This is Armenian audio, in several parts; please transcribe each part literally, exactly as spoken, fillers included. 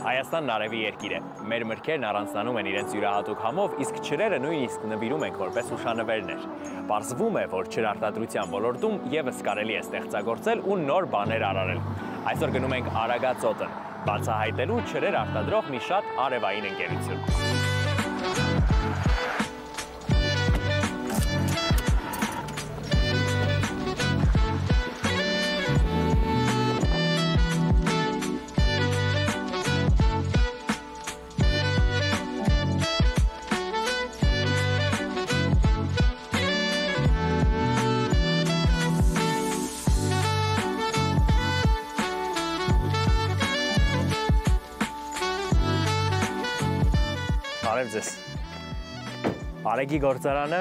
Հայաստանն արևի երկիր է։ Մեր մրգերն առանձնանում են իրենց յուրահատուկ համով, իսկ ջրերը նույնիսկ նվիրում ենք որպես հուշանվերներ։ Պարզվում է, որ ջրարտադրության ոլորտում ևս կարելի է ստեղծագործել ու նոր բաներ արարել։ Այսօր գնում ենք Արագածոտն, բացահայտելու ջրեր արտադրող մի շատ արևային ընկերություն։ Բարև ձեզ։ Արեգի գործարանը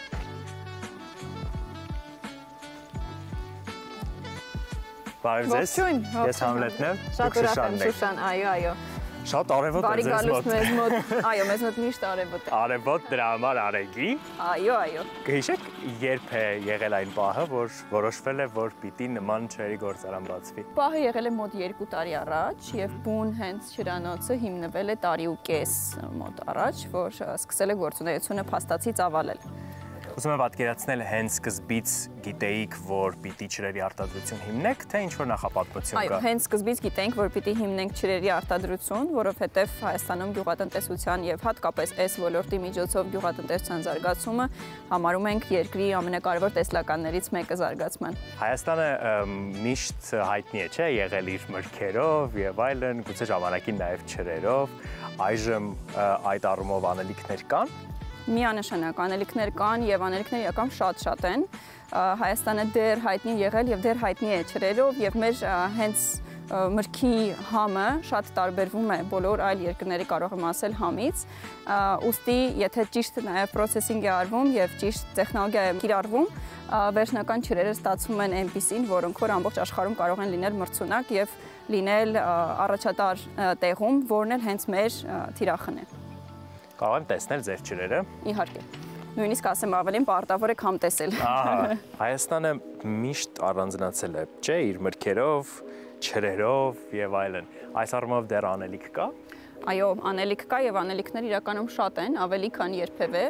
Բարև ձեզ։ Ես Համլետն եմ, դուք Շուշանն եք։ Շուշան, այո, այո։ Շատ արևոտ է ձեզ մոտ։ մեզ մոտ, այո, մեզ մոտ միշտ արևոտ է։ Արևոտ դրա համար Արեգի։ Այո, այո։ Կհիշեք, երբ է եղել այն պահը, որ որոշվել է, որ պիտի նման ջրերի գործարան բացվի։ Պահը եղել է մոտ երկու տարի առաջ եւ բուն հենց ջրանոցը հիմնվել է տարի ու կես մոտ առաջ, որ սկսել է գործունեությունը փաստացի ծավալել։ Ուզում եմ պատկերացնել հենց սկզբից գիտեիք, որ պիտի ջրերի արտադրություն հիմնեք, թե ինչ-որ նախապատմություն կա։ Այո, հենց սկզբից գիտենք, որ պիտի հիմնենք ջրերի արտադրություն, որովհետև Հայաստանում գյուղատնտեսության եւ հատկապես այս ոլորտի միջոցով գյուղատնտեսության զարգացումը համարում ենք երկրի ամենակարևոր տեսլականներից մեկը զարգացման։ Հայաստանը միշտ հայտնի է, չէ՞, եղել իր մրգերով եւ այլն, գուցե ժամանակին նաեւ ջրերով, այժմ այդ առումով անելիքներ կան։ Միանշանակ անելիքներ կան եւ անելիքները իրական շատ-շատ են։ Հայաստանը դեռ հայտնի եղել եւ դեռ հայտնի է ջրերով եւ մեր հենց մրգի համը շատ տարբերվում է բոլոր այլ երկրների կարող եմ ասել համից։ Ուստի եթե ճիշտ նաեւ processing է արվում եւ ճիշտ տեխնոլոգիա է կիրառվում, վերջնական ջրերը ստացվում են այնպիսին, որոնք որ ամբողջ աշխարհում կարող են լինել մրցունակ եւ լինել առաջատար տեղում, որն էլ հենց մեր թիրախն է։ Կարող եմ տեսնել ձեր ջրերը։ Իհարկե։ Նույնիսկ ասեմ ավելին պարտավոր եք համ տեսել։ Ահա, Հայաստանը միշտ առանձնացել է, չէ, իր մրգերով, ջրերով եւ այլն։ Այս առումով դեռ անելիք կա։ Այո, անելիք կա եւ անելիքները իրականում շատ են, ավելի քան երբևէ։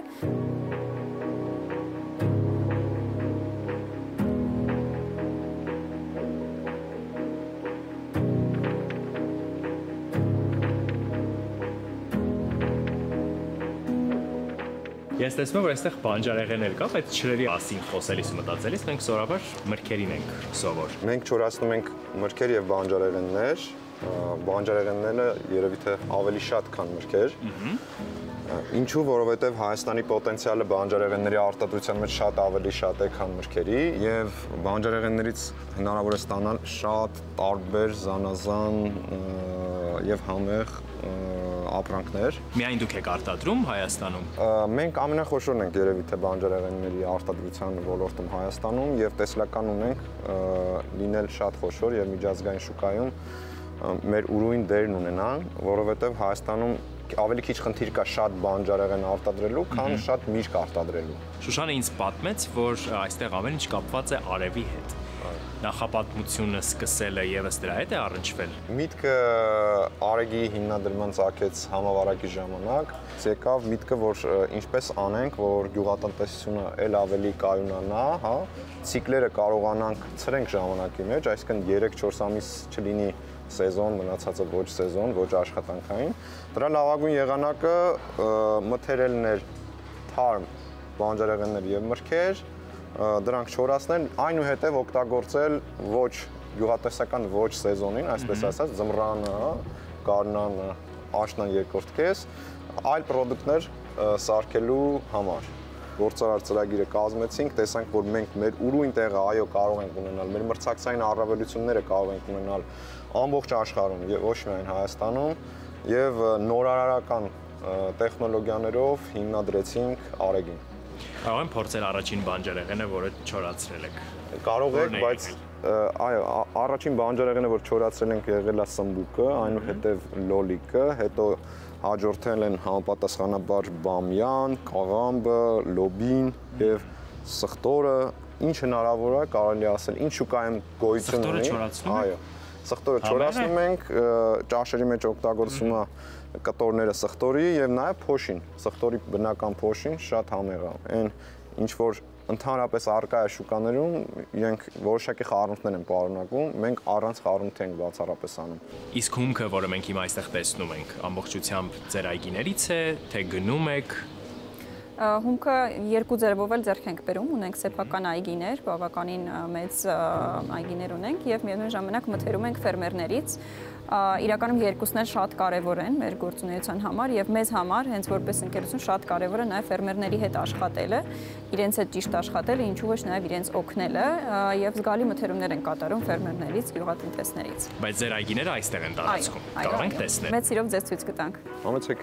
Ես տեսնում եմ, որ այստեղ բանջարեղեններ կա, բայց ջրերի մասին խոսելիս ու մտածելիս մենք սովորաբար մրգերին ենք սովոր։ Մենք չորացնում ենք մրգեր եւ բանջարեղեններ, բանջարեղենները երևի թե ավելի շատ քան մրգեր։ Ինչու, որովհետև Հայաստանի պոտենցիալը բանջարեղենների արտադրության մեջ շատ ավելի շատ է, քան մրգերի, եւ բանջարեղեններից հնարավոր է ստանալ շատ տարբեր, զանազան եւ համեղ ապրանքներ։ Միայն դուք եք արտադրում Հայաստանում։ Մենք ամենախոշորն ենք երևի թե բանջարեղենների արտադրության ոլորտում Հայաստանում եւ տեսլական ունենք լինել շատ խոշոր եւ միջազգային շուկայում մեր ուրույն դերն ունենան, որովհետեւ Հայաստանում ավելի քիչ խնդիր կա շատ բանջարեղեն արտադրելու, քան շատ միրգ արտադրելու։ Շուշանը ինձ պատմեց, որ այստեղ ամեն ինչ կապված է արևի հետ։ Նախապատմությունը սկսելը եւս դրա հետ է առնչվել։ Միտքը Արեգի հիմնադրման ցակեց համավարակի ժամանակ, եկավ միտքը, որ ինչպես անենք, որ գյուղատնտեսությունը ել ավելի կայունանա, հա, ցիկլերը կարողանանք ցրենք ժամանակի մեջ, այսինքն երեք-չորս ամիս չլինի սեզոն, մնացածը ոչ սեզոն, ոչ աշխատանքային։ Դրա լավագույն եղանակը մթերելն էր թարմ բանջարեղեններ եւ մրգեր, դրանք չորացնել, այնուհետև օգտագործել ոչ գյուղատնտեսական ոչ սեզոնին, այսպես ասած, ձմռանը, գարնանը, աշնան երկրորդ կես, այլ պրոդուկտներ սարքելու համար։ Գործարար ծրագիրը կազմեցինք, տեսանք, որ մենք մեր ուրույն տեղը այո կարող ենք ունենալ, մեր մրցակցային առավելությունները կարող ենք ունենալ ամբողջ աշխարհում եւ ոչ միայն Հայաստանում, եւ նորարարական տեխնոլոգիաներով հիմնադրեցինք Արեգին։ Կարող եմ փորձել առաջին բանջարեղենը, որը չորացրել եք։ Կարող եք, բայց այո, առաջին բանջարեղենը, որ չորացրել ենք, եղել է սմբուկը, այնուհետև լոլիկը, հետո հաջորդել են համապատասխանաբար բամյան, կաղամբը, լոբին եւ սխտորը, ինչ հնարավոր է կարելի ասել, ինչ շուկայում գոյություն ունի։ Այո։ Սխտորը չորացնում ենք, ճաշերի մեջ օգտագործում է կտորները սխտորի եւ նաեւ փոշին, սխտորի բնական փոշին շատ համեղ է։ Այն ինչ որ ընդհանրապես առկա է շուկաներում, իրենք որոշակի խառնուրդներ են պարունակում, մենք առանց խառնուրդի ենք բացառապես անում։ Իսկ հումքը, որը մենք հիմա այստեղ տեսնում ենք, ամբողջությամբ ձեր այգիներից է, թե գնում եք։ Հումքը երկու ձևով էլ ձեռք ենք բերում, ունենք սեփական այգիներ, բավականին մեծ այգիներ ունենք եւ միևնույն ժամանակ մթերում ենք ֆերմերներից։ Իրականում երկուսն էլ շատ կարևոր են մեր գործունեության համար եւ մեզ համար հենց որպես ընկերություն շատ կարևոր է նաեւ ֆերմերների հետ աշխատելը, իրենց հետ ճիշտ աշխատելը, ինչու ոչ նաեւ իրենց օգնելը եւ զգալի մթերումներ են կատարում ֆերմերներից, գյուղատնտեսներից։ Բայց ձեր այգիները այստեղ են տարածքում։ Կարող ենք տեսնել։ Մեծ սիրով ձեզ ցույց կտանք։ Համեցեք։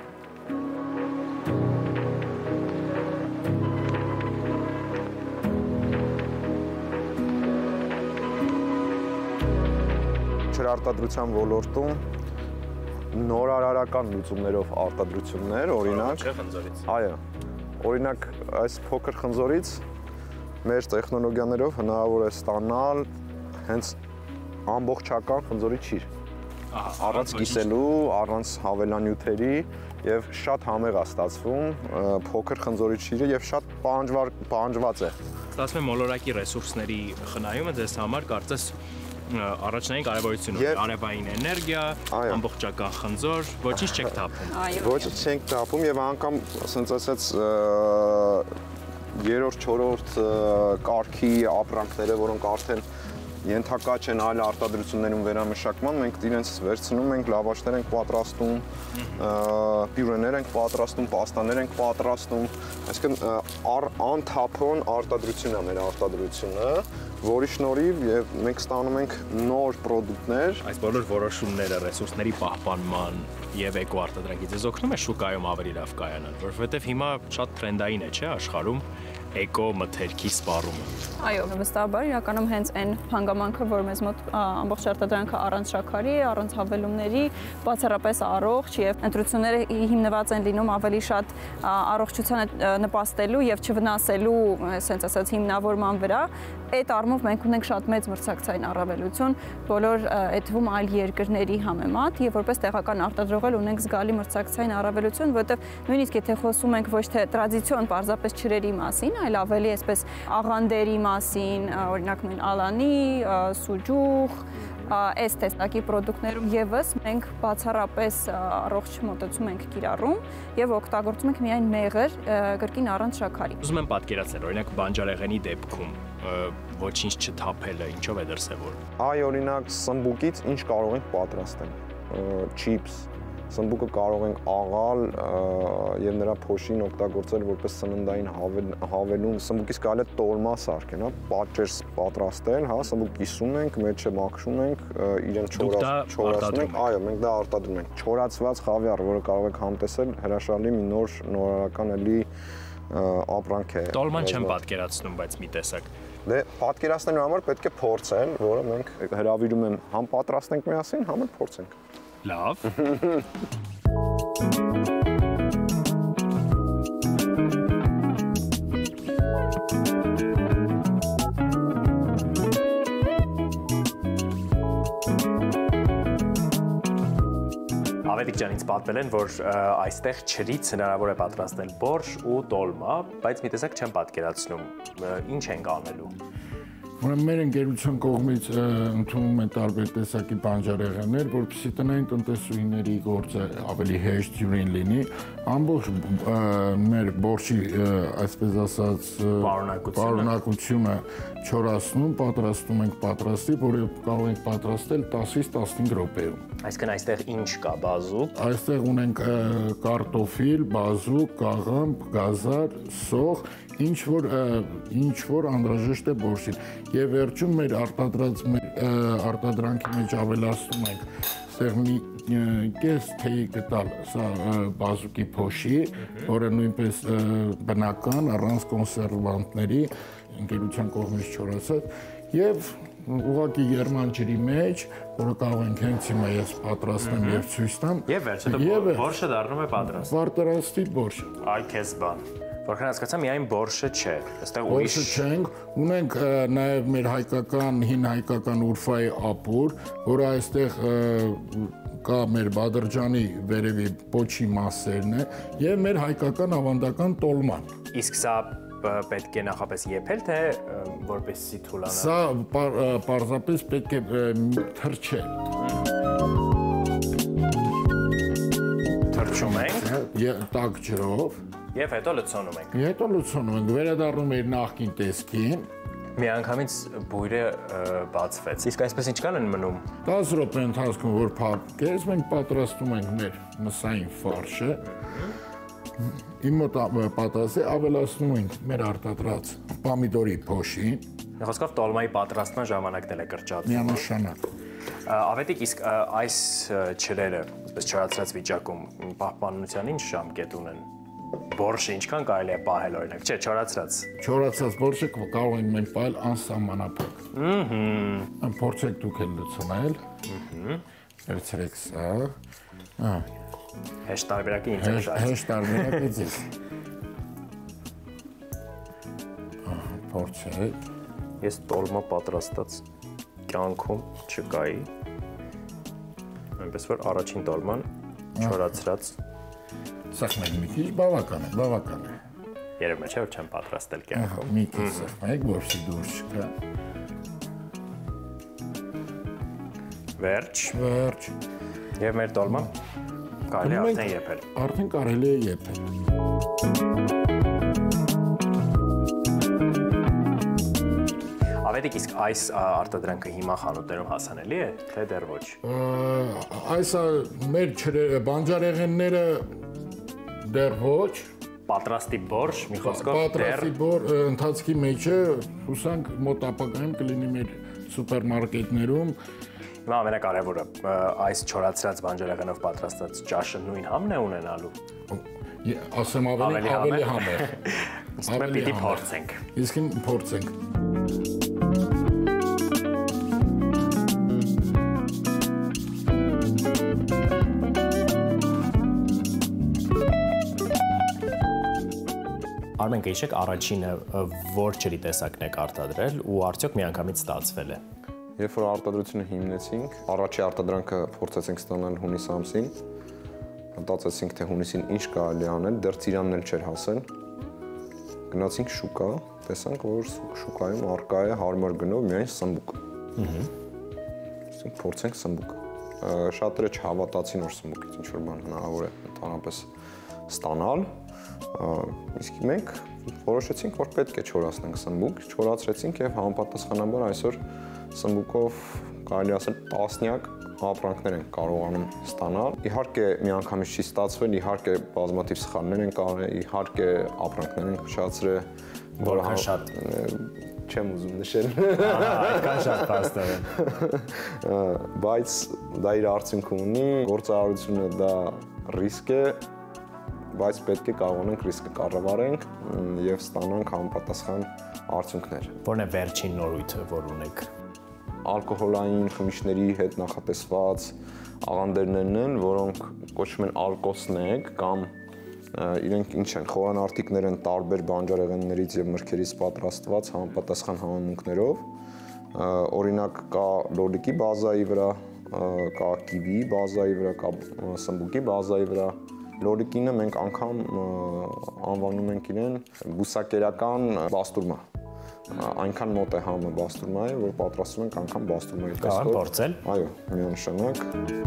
Արտադրության ոլորտում նորարարական լուծումներով արտադրություններ, օրինակ, այո, օրինակ այս փոքր խնձորից մեր տեխնոլոգիաներով հնարավոր է ստանալ հենց ամբողջական խնձորի ճիր, առանց կիսելու, առանց հավելանյութերի եւ շատ համեղ է ստացվում փոքր խնձորի ճիրը եւ շատ պահանջված է։ Ստացվում է մոլորակի ռեսուրսների խնայումը ձեզ համար կարծես առաջնային կարևորություն ունի, արևային էներգիա, ամբողջական խնձոր, ոչինչ չեք թափում։ Ոչինչ չենք թափում եւ անգամ, ասենց ասած, երրորդ, չորրորդ կարգի ապրանքները, որոնք արդեն ենթակա չեն այլ արտադրություններում վերամշակման, մենք իրենց վերցնում ենք, լավաշներ ենք պատրաստում, պյուրեներ ենք պատրաստում, պաստաներ ենք պատրաստում, այսինքն անթափոն արտադրություն է մեր արտադրությունը, որի շնորհիվ եւ մենք ստանում ենք նոր պրոդուկտներ։ Այս բոլոր որոշումները ռեսուրսների պահպանման եւ էկոարտադրանքի ձեզ օգնում է շուկայում ավելի լավ կայանալ, որովհետեւ հիմա շատ տրենդային է, չէ, աշխարհում էկո մթերքի սպառումը։ Այո, վստահաբար իրականում հենց այն հանգամանքը, որ մեզ մոտ ամբողջ արտադրանքը առանց շաքարի, առանց հավելումների, բացառապես առողջ եւ ընտրությունները հիմնված են լինում ավելի շատ առողջությանը նպաստելու եւ չվնասելու, ասենց ասած, հիմնավորման վրա։ Այդ առումով մենք ունենք շատ մեծ մրցակցային առավելություն բոլոր այդ թվում այլ երկրների համեմատ եւ որպես տեղական արտադրող էլ ունենք զգալի մրցակցային առավելություն, որովհետեւ նույնիսկ եթե խոսում ենք ոչ թե տրադիցիոն պարզապես ջրերի մասին, այլ ավելի այսպես աղանդերի մասին, օրինակ նույն ալանի, սուջուխ, այս տեսակի պրոդուկտներում եւս մենք բացառապես առողջ մոտեցում ենք կիրառում եւ օգտագործում ենք միայն մեղր, կրկին առանց շաքարի։ Ուզում եմ պատկերացնել, օրինակ բանջարեղենի դեպքում ոչինչ չթափելը ինչով է դրսևորվում։ Այ օրինակ սմբուկից ինչ կարող ենք պատրաստել։ Չիփս, սմբուկը կարող ենք աղալ եւ նրա փոշին օգտագործել որպես սննդային հավելում, սմբուկից կարելի է տոլմա սարքել, հա, պատճեր պատրաստել, հա, սմբուկ կիսում ենք, մեջը մաքրում ենք, իրեն չորացնում ենք, այո, մենք դա արտադրում ենք։ Չորացված խավիար, որը կարող եք համտեսել, հրաշալի մի նոր նորարարական էլի ապրանք է։ Տոլման չեմ պատկերացնում, բայց մի տեսակ։ Դե պատկերացնելու համար պետք է փորձել, որը մենք հրավիրում եմ համ պատրաստենք միասին, համ էլ փորձենք։ Լավ։ Ավետիք ջան, ինձ պատմել են, որ այստեղ ջրից հնարավոր է պատրաստել բորշ ու տոլմա, բայց մի տեսակ չեմ պատկերացնում, ինչ ենք անելու։ Ուրեմն մեր ընկերության կողմից ընդունում են տարբեր տեսակի բանջարեղեններ, որպեսզի տնային տնտեսուհիների գործը ավելի հեշտ ջուրին լինի, ամբողջ մեր բորշի, այսպես ասած, պարունակությունը չորացնում, պատրաստում ենք պատրաստի, որը կարող ենք պատրաստել տասից տասնհինգ րոպեում։ Այսինքն այստեղ ինչ կա, բազուկ։ Այստեղ ունենք կարտոֆիլ, բազուկ, կաղամբ, գազար, սող, ինչ որ ինչ որ անհրաժեշտ է բորշին։ Եվ վերջում մեր արտադրած արտադրանքի մեջ ավելացնում ենք այստեղ մի կես թեյ գտալ սա բազուկի փոշի, որը նույնպես բնական, առանց կոնսերվանտների, ընկերության կողմից չորացած, եւ ուղղակի երման ջրի մեջ, որը կարող ենք հենց հիմա ես պատրաստեմ եւ ցույց տամ։ Եվ վերջը բորշը դառնում է պատրաստ։ Պատրաստի բորշ։ Այ քեզ բան։ Որքան հասկացա, միայն բորշը չէ։ Այստեղ ուրիշ Բորշը չենք, ունենք նաև մեր հայկական, հին հայկական Ուրֆայի ապուր, որը այստեղ կա մեր Բադրջանի վերևի պոչի մասերն է եւ մեր հայկական ավանդական տոլման։ Իսկ սա պետք է նախապես եփել, թե որպեսզի թուլանա։ Սա պարզապես պետք է թրջել։ Թրջում ենք տաք ջրով եւ հետո լցոնում ենք։ Հետո լցոնում ենք, վերադառնում ենք նախկին տեսքին։ Միանգամից բույրը բացվեց։ Իսկ այսպես ինչքան են մնում։ տասը րոպե ընթացքում որ փափկես, մենք պատրաստում ենք մեր մսային ֆարշը։ Իմ մոտ պատրաստ է, ավելացնում ենք մեր արտադրած պոմիդորի փոշին։ Խոսքով տոլմայի պատրաստման ժամանակն էլ է կրճատվում։ Միանշանակ։ Ավետիք, իսկ այս չրերը, այսպես չորացրած վիճակում, պահպանության ինչ ժամկետ ունեն։ Բորշը ինչքան կարելի է պահել օրինակ, չէ, չորացրած։ Չորացած բորշը կարող ենք մենք պահել անսահմանափակ։ Ըհը։ Փորձեք դուք էլ լցնել։ Ըհը։ Վերցրեք սա։ Ահա։ Հեշտ տարբերակի ինչ է դա։ Հեշտ տարբերակը ձեզ։ Ահա, փորձեք։ Ես տոլմա պատրաստած կյանքում չկայի։ Այնպես որ առաջին տոլման չորացրած Սախմեք մի քիչ, բավական է, բավական է։ Երևում է չէ, որ չեմ պատրաստել կյանքում։ Մի քիչ սախմեք, որպեսզի դուրս չգա։ Վերջ։ Վերջ։ Եվ մեր տոլման կարելի է արդեն եփել։ Արդեն կարելի է եփել։ Ավետիք, իսկ այս արտադրանքը հիմա խանութներում հասանելի է, թե դեռ ոչ։ Այս մեր բանջարեղենները դեռ ոչ։ Պատրաստի բորշ, մի խոսքով դեռ։ Պատրաստի բոր ընթացքի մեջ է, հուսանք մոտ ապագայում կլինի մեր սուպերմարկետներում։ Հիմա ամենակարևորը, այս չորացրած բանջարեղենով պատրաստած ճաշը նույն համն է ունենալու։ Ասեմ ավելի ավելի համեր։ Իսկ մենք պիտի փորձենք։ Իսկ փորձենք։ Արմեն, կհիշեք առաջինը որ ջրի տեսակն եք արտադրել ու արդյոք միանգամից ստացվել է։ Երբ որ արտադրությունը հիմնեցինք, առաջի արտադրանքը փորձեցինք ստանալ հունիս ամսին, մտածեցինք, թե հունիսին ինչ կարելի անել, դեռ ծիրանն էլ չէր հասել։ Գնացինք շուկա, տեսանք, որ շուկայում առկա է հարմար գնով միայն սմբուկ։ Ահա։ Ասենք փորձենք սմբուկ։ Շատերը չհավատացին, որ սմբուկից ինչ որ բան հնարավոր է ընդհանրապես ստանալ։ Իսկ մենք որոշեցինք, որ պետք է չորացնենք սմբուկ, չորացրեցինք եւ համապատասխանաբար այսօր սմբուկով կարելի ասել տասնյակ ապրանքներ են կարողանում ստանալ։ Իհարկե միանգամից չի ստացվել, իհարկե բազմաթիվ սխալներ են կարել, իհարկե ապրանքներ են փչացրել, որը շատ չեմ ուզում նշել։ Այդքան շատ փաստեր են։ Բայց դա իր արդյունքը ունի, գործարարությունը դա ռիսկ է, բայց պետք է կարողանանք ռիսկը կառավարենք եւ ստանանք համապատասխան արդյունքներ։ Որն է վերջին նորույթը, որ ունեք։ Ալկոհոլային խմիչքների հետ նախատեսված աղանդերներն են, որոնք կոչվում են ալկոսնեկ կամ իրենք ինչ են, խորանարդիկներ են տարբեր բանջարեղեններից եւ մրգերից պատրաստված համապատասխան համեմունքներով։ Օրինակ կա լոլիկի բազայի վրա, կա կիվիի բազայի վրա, կա սմբուկի բազայի վրա։ Լոլիկինը մենք անգամ անվանում ենք իրեն բուսակերական բաստուրմա։ Այնքան մոտ է համը բաստուրմայի, որ պատրաստում ենք անգամ բաստուրմայի տեսքով։ Կարող փորձել։ Այո, միանշանակ։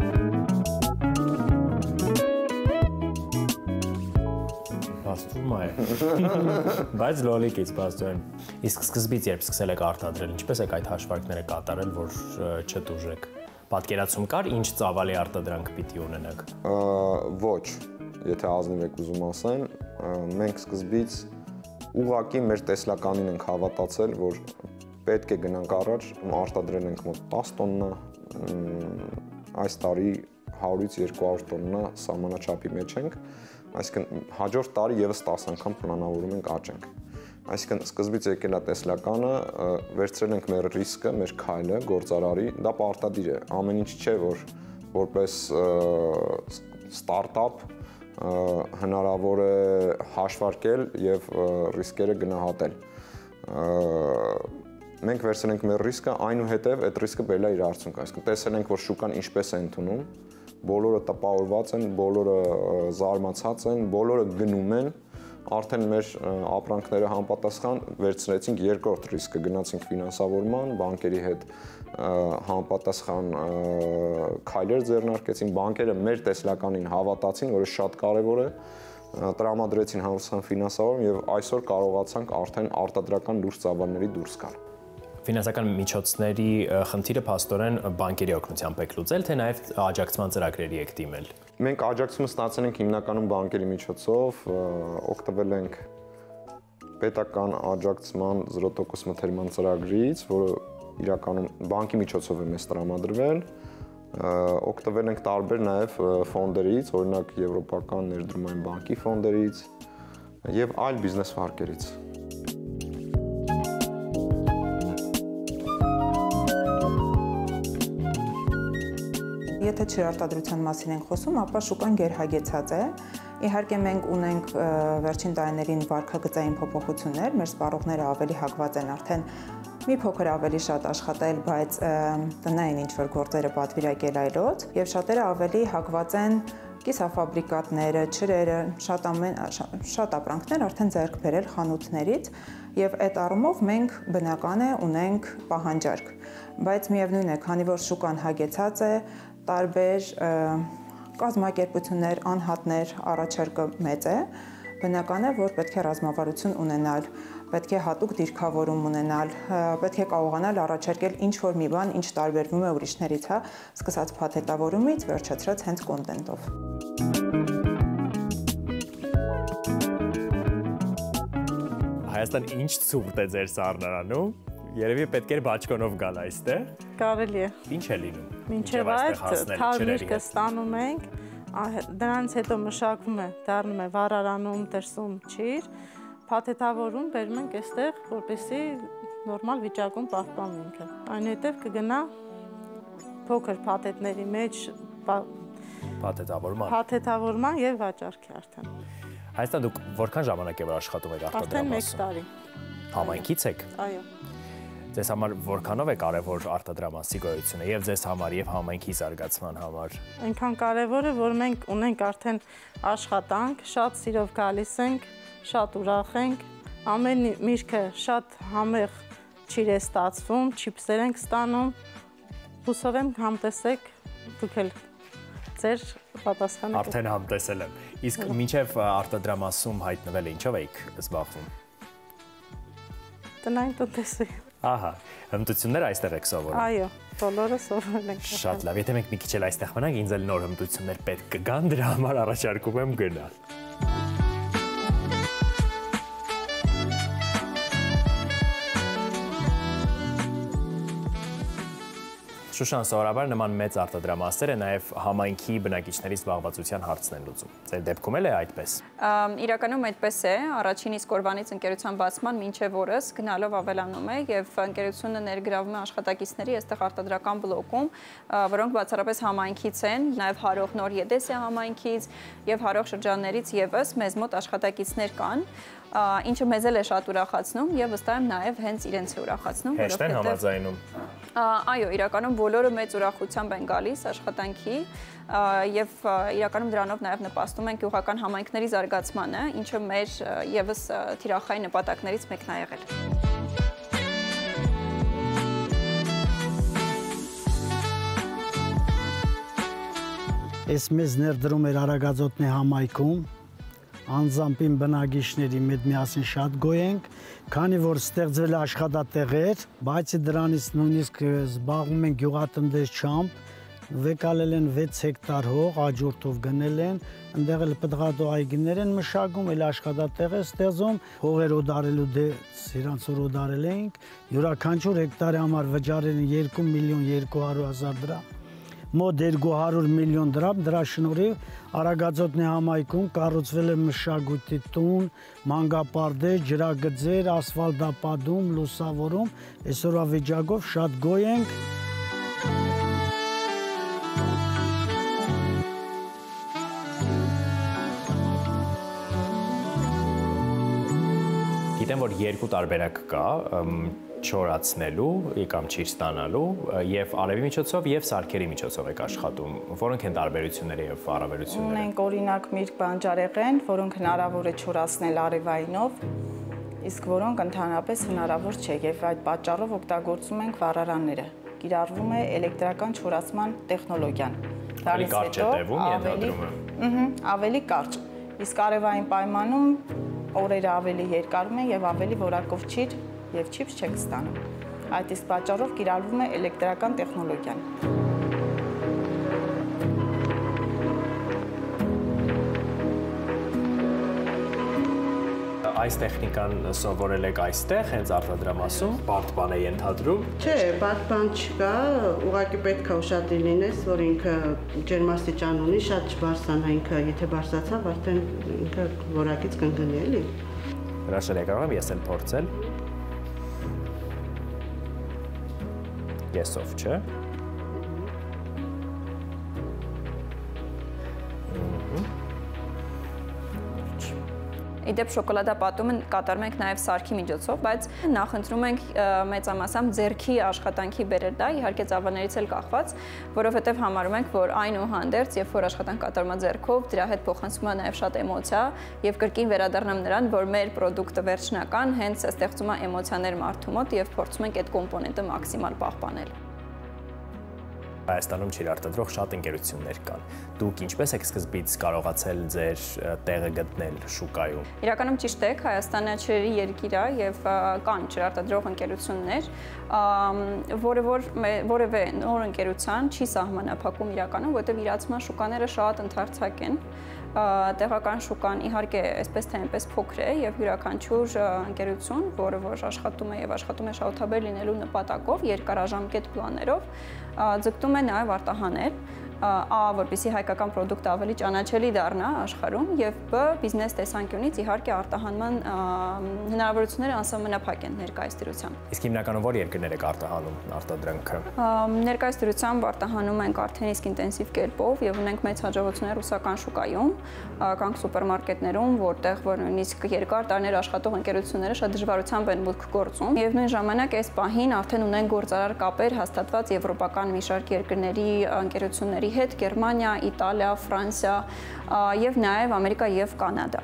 Բաստուրմա է։ Բայց լոլիկից բաստուրն։ Իսկ սկզբից երբ սկսել եք արտադրել, ինչպես եք այդ հաշվարկները կատարել, որ չտուժեք։ Պատկերացում կար, ինչ ծավալի արտադրանք պիտի ունենաք։ Ոչ, եթե ազնիվ եք ուզում ասեն, մենք սկզբից ուղղակի մեր տեսլականին ենք հավատացել, որ պետք է գնանք առաջ, արտադրել ենք մոտ տասը տոննա, այս տարի հարյուրից երկու հարյուր տոննա սահմանաչափի մեջ ենք, այսինքն հաջորդ տարի եւս տասը անգամ պլանավորում ենք աճենք։ Այսինքն սկզբից եկել է տեսլականը, վերցրել ենք մեր ռիսկը, մեր քայլը գործարարի, դա պարտադիր է, ամեն ինչ չէ, որ որպես ստարտափ հնարավոր է հաշվարկել եւ ռիսկերը գնահատել։ Մենք վերցրել ենք մեր ռիսկը, այնուհետև այդ ռիսկը բերել է իր արդյունքը, այսինքն տեսել ենք, որ շուկան ինչպես է ընդունում, բոլորը տպավորված են, բոլորը զարմացած են, բոլորը գնում են, արդեն մեր ապրանքները համապատասխան վերցրեցինք երկրորդ ռիսկը, գնացինք ֆինանսավորման, բանկերի հետ համապատասխան քայլեր ձեռնարկեցին, բանկերը մեր տեսլականին հավատացին, որը շատ կարևոր է, տրամադրեցին համապատասխան ֆինանսավորում եւ այսօր կարողացանք արդեն արտադրական լուրջ ծավալների դուրս գալ։ Ֆինանսական միջոցների խնդիրը փաստորեն բանկերի օգնությամբ եք լուծել, թե նաև աջակցման ծրագրերի եք դիմել։ Մենք աջակցումը ստացել ենք հիմնականում բանկերի միջոցով, օգտվել ենք պետական աջակցման զրո տոկոս մթերման ծրագրից, որը իրականում բանկի միջոցով է մեզ տրամադրվել, օգտվել ենք տարբեր նաև ֆոնդերից, օրինակ Եվրոպական ներդրումային բանկի ֆոնդերից եւ այլ բիզնես վարկերից։ Եթե չարտադրության մասին ենք խոսում, ապա շուկան գերհագեցած է։ Իհարկե մենք ունենք վերջին տարիներին վարքագծային փոփոխություններ, մեր սպառողները ավելի հակված են արդեն մի փոքր ավելի շատ աշխատել, բայց տնային ինչ-որ գործերը պատվիրակել այլոց, եւ շատերը ավելի հակված են կիսաֆաբրիկատները, ջրերը, շատ ամեն շատ ապրանքներ արդեն ձեռք բերել խանութներից, եւ այդ առումով մենք բնական է ունենք պահանջարկ, բայց միևնույն է, քանի որ շուկան հագեցած է, տարբեր կազմակերպություններ, անհատներ, առաջարկը մեծ է, բնական է, որ պետք է ռազմավարություն ունենալ, պետք է հատուկ դիրքավորում ունենալ, պետք է կարողանալ առաջարկել ինչ-որ մի բան, ինչ տարբերվում է ուրիշներից, հա, սկսած փաթեթավորումից, վերջացրած հենց կոնտենտով։ Հայաստան ինչ ցուրտ է ձեր սառնարանում, երևի պետք էր բաճկոնով գալ այստեղ։ Կարելի է։ Ինչ է լինում։ Մինչև այդ թարմիկը ստանում ենք, դրանից հետո մշակվում է, դառնում է վառարանում, դրսում ջիր, փաթեթավորում բերում ենք այստեղ, որպեսզի նորմալ վիճակում պահպանվենք։ Այնուհետև կգնա փոքր փաթեթների մեջ փաթեթավորման։ Փաթեթավորման եւ վաճառքի արդեն։ Հայաստան դուք որքան ժամանակ է որ աշխատում եք արտադրամասում։ Արդեն մեկ տարի։ Համայնքից եք։ Այո։ Ձեզ համար որքանով է կարևոր արտադրամասի գոյությունը եւ ձեզ համար եւ համայնքի զարգացման համար։ Այնքան կարևոր է, որ մենք ունենք արդեն աշխատանք, շատ սիրով գալիս ենք, շատ ուրախ ենք, ամեն միրգը շատ համեղ ջիր է ստացվում, չիպսեր ենք ստանում, հուսով եմ համտեսեք, դուք էլ ձեր պատասխանը։ Արդեն համտեսել եմ։ Իսկ մինչև արտադրամասում հայտնվել ինչով եք զբաղվում։ Տնային տնտեսի։ Ահա, հմտությունները այստեղ եք սովորում։ Այո, բոլորը սովորել ենք։ Շատ լավ, եթե մենք մի քիչ էլ այստեղ մնանք, ինձ էլ նոր հմտություններ պետք կգան, դրա համար առաջարկում եմ գնալ։ Շուշան, սովորաբար նման մեծ արտադրամասերը նաև համայնքի բնակիչների զբաղվածության հարցն են լուծում։ Ձեր դեպքում էլ է այդպես։ Իրականում այդպես է, առաջին իսկ օրվանից ընկերության բացման մինչև օրս գնալով ավելանում է եւ ընկերությունը ներգրավում է աշխատակիցների այստեղ արտադրական բլոկում, որոնք բացառապես համայնքից են, նաև Հարող Նոր Եդեսիա համայնքից եւ Հարող շրջաններից եւս մեզ մոտ աշխատակիցներ կան, ինչը մեզ էլ է շատ ուրախացնում եւ վստահ եմ նաև հենց իրենց է ուրախացնում, որովհետեւ հեշտ են համաձայնում։ Այո, իրականում բոլորը մեծ ուրախությամբ են գալիս աշխատանքի եւ իրականում դրանով նաև նպաստում են գյուղական համայնքների զարգացմանը, ինչը մեր եւս թիրախային նպատակներից մեկն է եղել։ Այս մեզ ներդրում էր Արագածոտնի համայնքում, անձամբին բնակիչների մեծ միասին շատ գոյենք, քանի որ ստեղծվել է աշխատատեղեր, բայց դրանից նույնիսկ զբաղվում են գյուղատնտեսությամբ, վեկալել են վեց հեկտար հող, աջորդով գնել են, ընդեղ էլ պտղատու այգիներ են մշակում, էլ աշխատատեղ է ստեղծում, հողեր օդարելու դեպ իրանց որ օդարել էինք, յուրաքանչյուր հեկտարի համար վճարել են երկու միլիոն երկու հարյուր հազար դրամ, մոտ երկու հարյուր միլիոն դրամ, դրա շնորհիվ Արագածոտնի համայնքում կառուցվել է մշակույթի տուն, մանկապարտեզ, ջրագծեր, ասֆալտապատում, լուսավորում, այսօրվա վիճակով շատ գոյ ենք։ Գիտեմ, որ երկու տարբերակ կա չորացնելու կամ ճիշտ ստանալու եւ արևի միջոցով եւ սարքերի միջոցով եք աշխատում։ Որոնք են տարբերությունները եւ առավելությունները։ Ունենք օրինակ միրգ բանջարեղեն, որոնք հնարավոր է չորացնել արևայինով, իսկ որոնք ընդհանրապես հնարավոր չէ եւ այդ պատճառով օգտագործում ենք վառարանները։ Կիրառվում է էլեկտրական չորացման տեխնոլոգիան։ Ավելի կարճ է տևում, ենթադրում եմ։ Ավելի կարճ։ Իսկ արևային պայմանում օրերը ավելի երկարում են եւ ավելի որակով ճիր եւ չիպս չեք ստանում։ Այդ իսկ պատճառով կիրառվում է էլեկտրական տեխնոլոգիան։ Այս տեխնիկան սովորել եք այստեղ, հենց արտադրամասում, բարդ բան է ենթադրում։ Չէ, բարդ բան չկա, ուղղակի պետք է ուշադիր լինես, որ ինքը ջերմաստիճան ունի, շատ չբարձրանա ինքը, եթե բարձրացավ, արդեն ինքը որակից կընկնի, էլի։ Հրաշալի, կարող եմ ես էլ փորձել։ Եսով, չէ։ Իդեպ շոկոլադապատումը կատարում ենք նաև սարքի միջոցով, բայց նախընտրում ենք մեծամասամբ ձեռքի աշխատանքի բերել դա, իհարկե ծավալներից էլ կախված, որովհետև համարում ենք, որ այնուհանդերձ, երբ որ աշխատանք կատարում է ձեռքով, դրա հետ փոխանցվում է նաև շատ էմոցիա եւ կրկին վերադառնամ նրան, որ մեր պրոդուկտը վերջնական հենց ստեղծում է էմոցիաներ մարդու մոտ եւ փորձում ենք այդ կոմպոնենտը մաքսիմալ պահպանել։ Հայաստանում չիրարտադրող շատ ընկերություններ կան։ Դուք ինչպես եք սկզբից կարողացել ձեր տեղը գտնել շուկայում։ Իրականում ճիշտ եք, Հայաստանը ջրերի երկիր է եւ կան չիրարտադրող ընկերություններ, որը որ որևէ նոր ընկերության չի սահմանափակում իրականում, որովհետեւ իրացման շուկաները շատ ընդարձակ են։ Տեղական շուկան իհարկե այսպես թե այնպես փոքր է եւ յուրաքանչյուր ընկերություն, որը որ աշխատում է եւ աշխատում է շահութաբեր լինելու նպատակով, երկարաժամկետ պլաններով, ձգտում է նաեւ արտահանել, ա, որպեսզի հայկական պրոդուկտը ավելի ճանաչելի դառնա աշխարհում եւ բ, բիզնես տեսանկյունից իհարկե արտահանման հնարավորությունները անսահմանափակ են ներկայիս դրությամբ։ Իսկ հիմնականում որ երկրներ եք արտահանում արտադրանքը։ Ներկայիս դրությամբ արտահանում ենք արդեն իսկ ինտենսիվ կերպով եւ ունենք մեծ հաջողություններ ռուսական շուկայում, կանք սուպերմարկետներում, որտեղ որ նույնիսկ երկար տարիներ աշխատող ընկերությունները շատ դժվարությամբ են մուտք գործում եւ նույն ժամանակ այս պահին արդեն ունեն գործարար կապեր հաստատված եվրոպական մի շարք երկրների ընկերությունների հետ, Գերմանիա, Իտալիա, Ֆրանսիա եւ նաեւ Ամերիկա եւ Կանադա։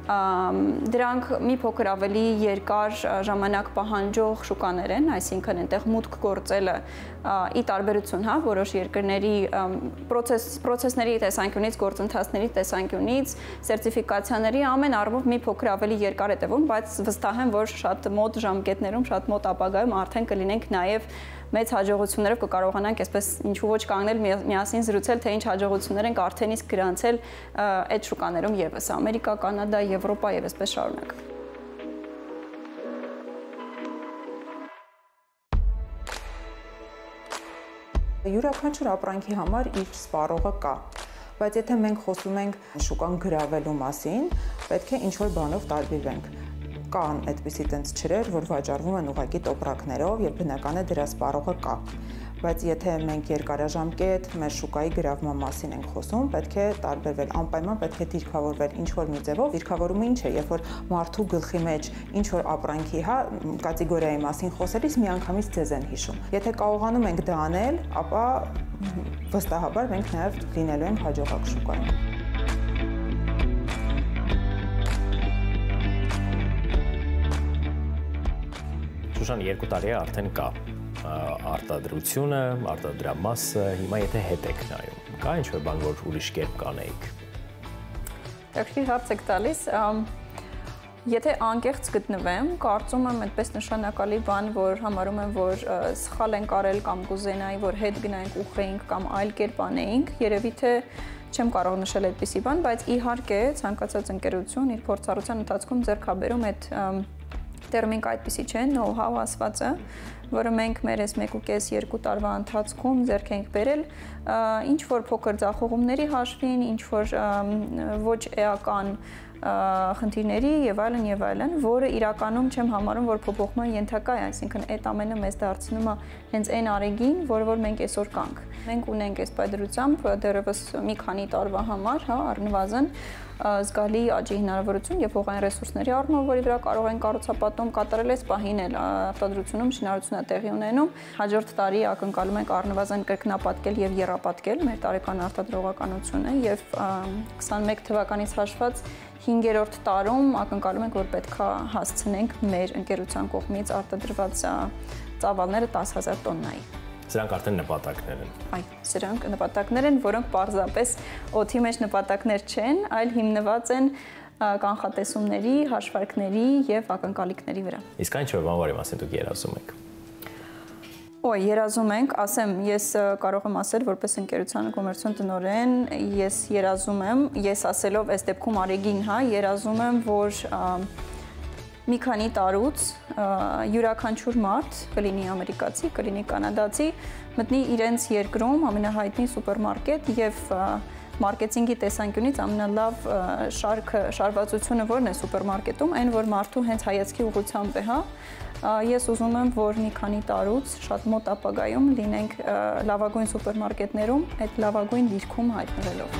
Դրանք մի փոքր ավելի երկար ժամանակ պահանջող շուկաներ են, այսինքն այնտեղ մուտք գործելը ի տարբերություն, հա, որոշ երկրների process process-ների տեսանկյունից, գործընթացների տեսանկյունից, սերտիֆիկացիաների ամեն առումով մի փոքր ավելի երկար է տևում, բայց վստահ եմ, որ շատ մոտ ժամկետներում, շատ մոտ ապագայում արդեն կլինենք նաև մեծ հաջողություններով կկարողանանք այսպես ինչու ոչ կանգնել միասին զրուցել, թե ինչ հաջողություններ ենք արդեն իսկ գրանցել այդ շուկաներում եւս Ամերիկա, Կանադա, Եվրոպա եւ այսպես շարունակ։ Յուրաքանչյուր ապրանքի համար իր սպառողը կա, բայց եթե մենք խոսում ենք շուկան գրավելու մասին, պետք է ինչ-որ բանով տարբերվենք։ Կան այդպիսի տենց ջրեր, որ վաճառվում են ուղղակի տոպրակներով եւ բնական է դրա սպառողը կա։ Բայց եթե մենք երկարաժամկետ մեր շուկայի գրավման մասին ենք խոսում, պետք է տարբերվել, անպայման պետք է դիրքավորվել ինչ-որ մի ձևով։ Դիրքավորումը ինչ է, երբ որ մարդու գլխի մեջ ինչ-որ ապրանքի, հա, կատեգորիայի մասին խոսելիս միանգամից ձեզ են հիշում։ Եթե կարողանում ենք դա անել, ապա վստահաբար մենք նաեւ լինելու ենք հաջողակ շուկայում։ Շուշան երկու տարի է արդեն կա արտադրությունը, արտադրամասը, հիմա եթե հետ եք նայում, կա ինչ-որ բան, որ ուրիշ կերպ կանեիք։ Դեպքի հարց եք տալիս, եթե անկեղծ գտնվեմ, կարծում եմ այդպես նշանակալի բան, որ համարում եմ, որ սխալ ենք արել կամ կուզենայի, որ հետ գնայինք, ուխեինք կամ այլ կերպ անեինք, երևի թե չեմ կարող նշել այդպիսի բան, բայց իհարկե ցանկացած ընկերություն իր փորձառության ընթացքում ձեռք է բերում այդ տերմինը այդպիսի չէ, know-how ասվածը, որը մենք մեր այս մեկ ու կես երկու տարվա ընթացքում ձեռք ենք բերել, ինչ որ փոքր ձախողումների հաշվին, ինչ որ ոչ էական խնդիրների եւ այլն եւ այլն, որը իրականում չեմ համարում, որ փոփոխման ենթակա է, այսինքն այդ ամենը մեզ դարձնում է հենց այն արեգին, որը որ մենք այսօր կանք։ Մենք ունենք այս պայդրությամբ դեռևս մի քանի տարվա համար, հա, առնվազն զգալի աճի հնարավորություն եւ հողային ռեսուրսների առումով, որի վրա կարող են կառուցապատում կատարել այս պահին էլ արտադրությունում շինարարությունն է տեղի ունենում։ Հաջորդ տարի ակնկալում ենք առնվազն կրկնապատկել եւ եռապատկել մեր տարեկան արտադրողականությունը եւ քսանմեկ թվականից հաշված հինգերորդ տարում ակնկալում ենք, որ պետքա հասցնենք մեր ընկերության կողմից արտադրված ծավալները տասը հազար տոննայի։ Սրանք արդեն նպատակներ են։ Այ, սրանք նպատակներ են, որոնք պարզապես օդի մեջ նպատակներ չեն, այլ հիմնված են կանխատեսումների, հաշվարկների եւ ակնկալիքների վրա։ Իսկ այն չէ, բանվարի մասին դուք երազում եք։ Ոյ, երազում ենք, ասեմ, ես կարող եմ ասել, որպես ընկերության կոմերցիոն տնօրեն, ես երազում եմ, ես ասելով այս դեպքում Արեգին, հա, երազում եմ, որ մի քանի տարուց յուրաքանչյուր մարդ, կլինի ամերիկացի, կլինի կանադացի, մտնի իրենց երկրում ամենահայտնի սուպերմարկետ եւ մարքեթինգի տեսանկյունից ամենալավ շարքը, շարվածությունը որն է սուպերմարկետում, այն որ մարդու հենց հայացքի ուղղությամբ է, հա։ Ես ուզում եմ, որ մի քանի տարուց շատ մոտ ապագայում լինենք լավագույն սուպերմարկետներում, այդ լավագույն դիրքում հայտնվելով։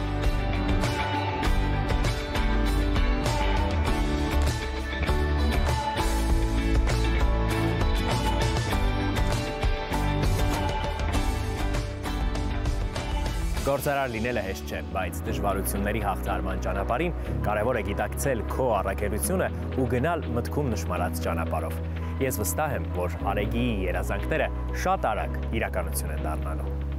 Գործարար լինելը հեշտ չէ, բայց դժվարությունների հաղթարման ճանապարհին կարևոր է գիտակցել քո առաքելությունը ու գնալ մտքում նշмарած ճանապարհով։ Ես վստահ եմ, որ Արեգիի երազանքները շատ արագ իրականություն են դառնալու։